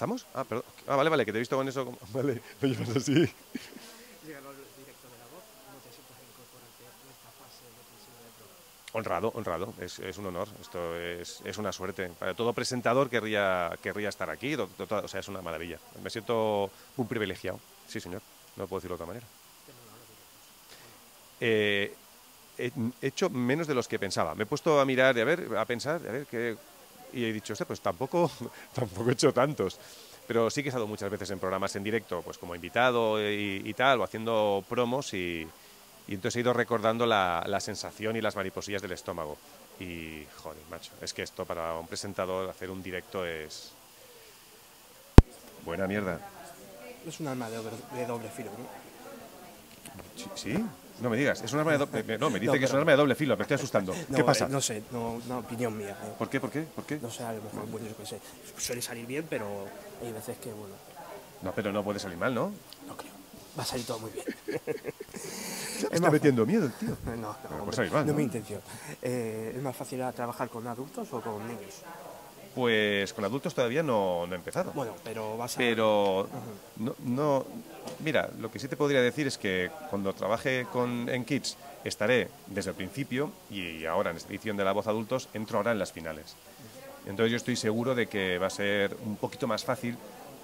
estamos? Ah, perdón. Ah, vale, vale, que te he visto con eso. Vale, lo llevas así. Llegando al directo de la voz, ¿cómo te sientes al incorporarte en esta fase decisiva del programa? Honrado, honrado. Es un honor. Esto es una suerte. Para todo presentador querría estar aquí. O sea, es una maravilla. Me siento un privilegiado. Sí, señor. No puedo decirlo de otra manera. ¿Tienen ahora directos? Eh, he hecho menos de los que pensaba. Me he puesto a mirar y a pensar, a ver qué. Y he dicho, pues tampoco, tampoco he hecho tantos. Pero sí que he estado muchas veces en programas en directo, pues como invitado y tal, o haciendo promos y entonces he ido recordando la sensación y las mariposillas del estómago. Y, joder, macho, es que esto para un presentador, hacer un directo es buena mierda. Es un arma de doble filo, ¿no? ¿Sí? No me digas, es un arma de doble... No, me dice No, que es un pero- arma de doble filo, me estoy asustando. ¿Qué No, pasa? no sé, no, una opinión mía. ¿Por qué? ¿Por qué? ¿Por qué? No sé, a lo mejor, bueno, yo qué sé, suele salir bien, pero hay veces que, bueno, No, pero no puede salir mal, ¿no? no creo. Va a salir todo muy bien. Ya me está metiendo miedo el tío. No, no, Puede hombre, salir mal, no es ¿no? mi intención. ¿Es más fácil trabajar con adultos o con niños? Pues con adultos todavía no he empezado. Bueno, pero vas a... Pero no, mira, lo que sí te podría decir es que cuando trabaje en Kids estaré desde el principio y ahora en esta edición de La Voz Adultos entro ahora en las finales. Entonces yo estoy seguro de que va a ser un poquito más fácil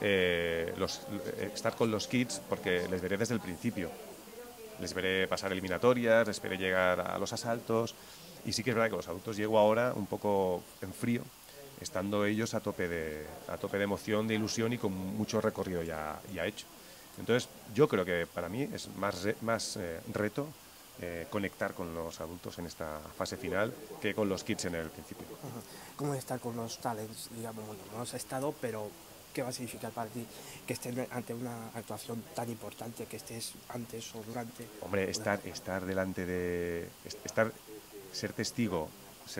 estar con los Kids porque les veré desde el principio. Les veré pasar eliminatorias, les veré llegar a los asaltos y sí que es verdad que los adultos llego ahora un poco en frío, estando ellos a tope de emoción, de ilusión y con mucho recorrido ya hecho. Entonces, yo creo que para mí es más reto conectar con los adultos en esta fase final que con los kids en el principio. ¿Cómo es estar con los talents, digamos? Bueno, no has estado, pero ¿qué va a significar para ti que estés ante una actuación tan importante, que estés antes o durante? Hombre, estar delante de... ser testigo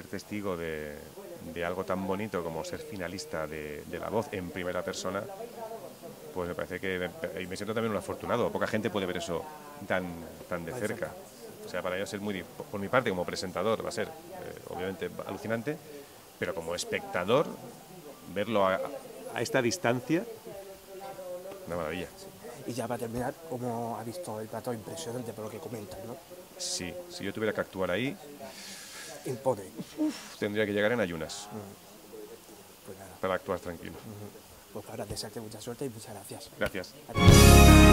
de algo tan bonito como ser finalista de La Voz en primera persona, pues me parece que y me siento también un afortunado. Poca gente puede ver eso tan de cerca. O sea, para ellos es por mi parte como presentador va a ser obviamente alucinante, pero como espectador verlo a esta distancia, una maravilla. Y ya para terminar, ¿cómo ha visto el plato? Impresionante por lo que comentas, ¿no? Sí, si yo tuviera que actuar ahí, Impone. tendría que llegar en ayunas Pues nada, para actuar tranquilo. pues para desearte mucha suerte y muchas gracias. Gracias. Adiós.